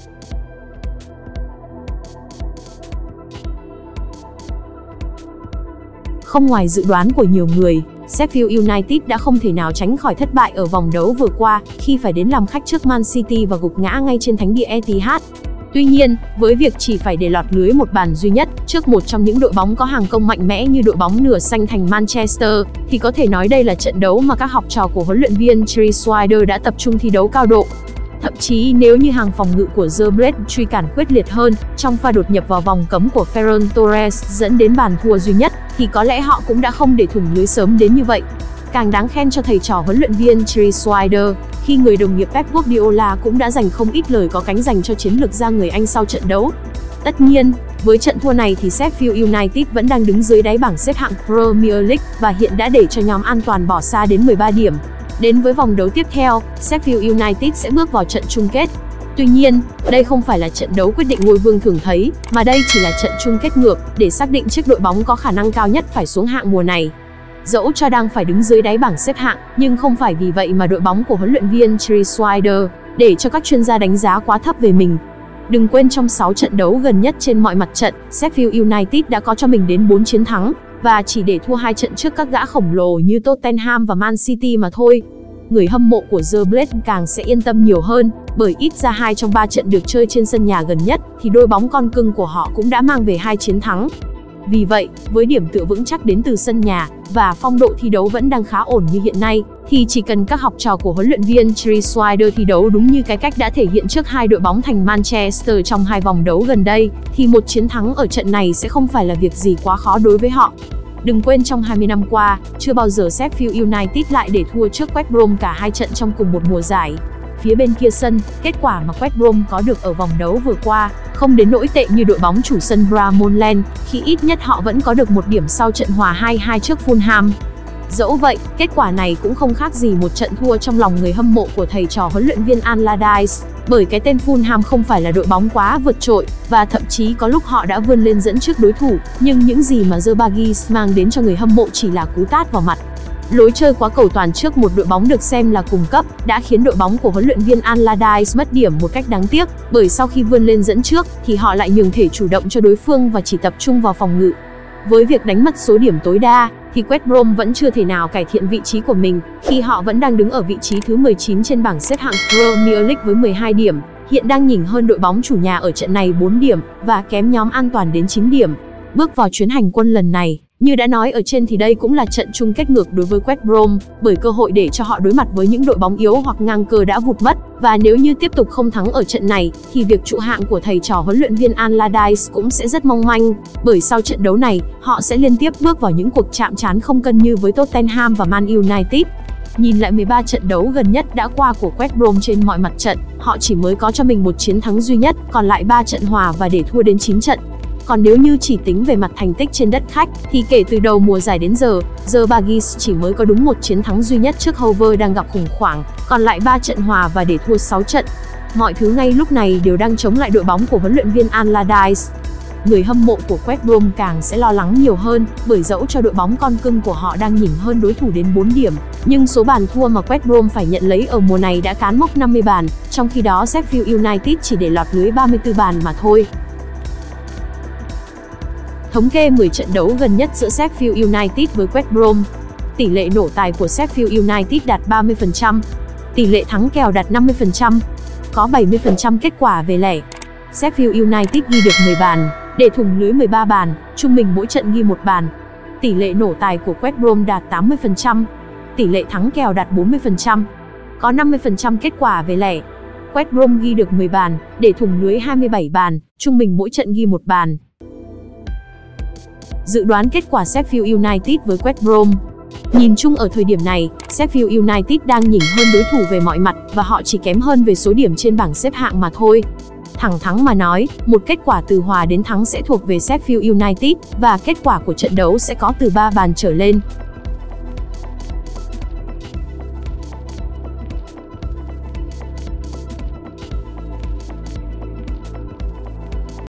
Không ngoài dự đoán của nhiều người, Sheffield United đã không thể nào tránh khỏi thất bại ở vòng đấu vừa qua khi phải đến làm khách trước Man City và gục ngã ngay trên thánh địa Etihad. Tuy nhiên, với việc chỉ phải để lọt lưới một bàn duy nhất trước một trong những đội bóng có hàng công mạnh mẽ như đội bóng nửa xanh thành Manchester, thì có thể nói đây là trận đấu mà các học trò của huấn luyện viên Terry Swider đã tập trung thi đấu cao độ. Thậm chí nếu như hàng phòng ngự của The Blades truy cản quyết liệt hơn trong pha đột nhập vào vòng cấm của Ferran Torres dẫn đến bàn thua duy nhất, thì có lẽ họ cũng đã không để thủng lưới sớm đến như vậy. Càng đáng khen cho thầy trò huấn luyện viên Terry Swider, khi người đồng nghiệp Pep Guardiola cũng đã dành không ít lời có cánh dành cho chiến lược gia người Anh sau trận đấu. Tất nhiên, với trận thua này thì Sheffield United vẫn đang đứng dưới đáy bảng xếp hạng Premier League và hiện đã để cho nhóm an toàn bỏ xa đến 13 điểm. Đến với vòng đấu tiếp theo, Sheffield United sẽ bước vào trận chung kết. Tuy nhiên, đây không phải là trận đấu quyết định ngôi vương thường thấy, mà đây chỉ là trận chung kết ngược để xác định chiếc đội bóng có khả năng cao nhất phải xuống hạng mùa này. Dẫu cho đang phải đứng dưới đáy bảng xếp hạng, nhưng không phải vì vậy mà đội bóng của huấn luyện viên Terry Swider để cho các chuyên gia đánh giá quá thấp về mình. Đừng quên trong 6 trận đấu gần nhất trên mọi mặt trận, Sheffield United đã có cho mình đến 4 chiến thắng, và chỉ để thua 2 trận trước các gã khổng lồ như Tottenham và Man City mà thôi. Người hâm mộ của The Blades càng sẽ yên tâm nhiều hơn, bởi ít ra 2 trong 3 trận được chơi trên sân nhà gần nhất thì đôi bóng con cưng của họ cũng đã mang về 2 chiến thắng. Vì vậy, với điểm tựa vững chắc đến từ sân nhà và phong độ thi đấu vẫn đang khá ổn như hiện nay, thì chỉ cần các học trò của huấn luyện viên Terry Swider thi đấu đúng như cái cách đã thể hiện trước 2 đội bóng thành Manchester trong 2 vòng đấu gần đây, thì một chiến thắng ở trận này sẽ không phải là việc gì quá khó đối với họ. Đừng quên trong 20 năm qua, chưa bao giờ Sheffield United lại để thua trước West Brom cả 2 trận trong cùng một mùa giải. Phía bên kia sân, kết quả mà West Brom có được ở vòng đấu vừa qua không đến nỗi tệ như đội bóng chủ sân Bramall Lane, khi ít nhất họ vẫn có được 1 điểm sau trận hòa 2-2 trước Fulham. Dẫu vậy, kết quả này cũng không khác gì một trận thua trong lòng người hâm mộ của thầy trò huấn luyện viên Allardyce, bởi cái tên Fulham không phải là đội bóng quá vượt trội, và thậm chí có lúc họ đã vươn lên dẫn trước đối thủ, nhưng những gì mà The Baggies mang đến cho người hâm mộ chỉ là cú tát vào mặt. Lối chơi quá cầu toàn trước một đội bóng được xem là cùng cấp đã khiến đội bóng của huấn luyện viên Allardyce mất điểm một cách đáng tiếc, bởi sau khi vươn lên dẫn trước thì họ lại nhường thể chủ động cho đối phương và chỉ tập trung vào phòng ngự. Với việc đánh mất số điểm tối đa, thì West Brom vẫn chưa thể nào cải thiện vị trí của mình, khi họ vẫn đang đứng ở vị trí thứ 19 trên bảng xếp hạng Premier League với 12 điểm, hiện đang nhỉnh hơn đội bóng chủ nhà ở trận này 4 điểm, và kém nhóm an toàn đến 9 điểm. Bước vào chuyến hành quân lần này, như đã nói ở trên thì đây cũng là trận chung kết ngược đối với West Brom, bởi cơ hội để cho họ đối mặt với những đội bóng yếu hoặc ngang cơ đã vụt mất, và nếu như tiếp tục không thắng ở trận này, thì việc trụ hạng của thầy trò huấn luyện viên Allardyce cũng sẽ rất mong manh, bởi sau trận đấu này, họ sẽ liên tiếp bước vào những cuộc chạm trán không cân như với Tottenham và Man United. Nhìn lại 13 trận đấu gần nhất đã qua của West Brom trên mọi mặt trận, họ chỉ mới có cho mình 1 chiến thắng duy nhất, còn lại 3 trận hòa và để thua đến 9 trận. Còn nếu như chỉ tính về mặt thành tích trên đất khách, thì kể từ đầu mùa giải đến giờ, The Baggies chỉ mới có đúng 1 chiến thắng duy nhất trước Hove đang gặp khủng hoảng, còn lại 3 trận hòa và để thua 6 trận. Mọi thứ ngay lúc này đều đang chống lại đội bóng của huấn luyện viên Allardyce. Người hâm mộ của West Brom càng sẽ lo lắng nhiều hơn, bởi dẫu cho đội bóng con cưng của họ đang nhỉnh hơn đối thủ đến 4 điểm, nhưng số bàn thua mà West Brom phải nhận lấy ở mùa này đã cán mốc 50 bàn, trong khi đó Sheffield United chỉ để lọt lưới 34 bàn mà thôi. Thống kê 10 trận đấu gần nhất giữa Sheffield United với West Brom. Tỷ lệ nổ tài của Sheffield United đạt 30%, tỷ lệ thắng kèo đạt 50%, có 70% kết quả về lẻ. Sheffield United ghi được 10 bàn, để thủng lưới 13 bàn, trung bình mỗi trận ghi 1 bàn. Tỷ lệ nổ tài của West Brom đạt 80%, tỷ lệ thắng kèo đạt 40%, có 50% kết quả về lẻ. West Brom ghi được 10 bàn, để thủng lưới 27 bàn, trung bình mỗi trận ghi 1 bàn. Dự đoán kết quả Sheffield United với West Brom. Nhìn chung ở thời điểm này, Sheffield United đang nhỉnh hơn đối thủ về mọi mặt, và họ chỉ kém hơn về số điểm trên bảng xếp hạng mà thôi. Thẳng thắn mà nói, một kết quả từ hòa đến thắng sẽ thuộc về Sheffield United, và kết quả của trận đấu sẽ có từ 3 bàn trở lên.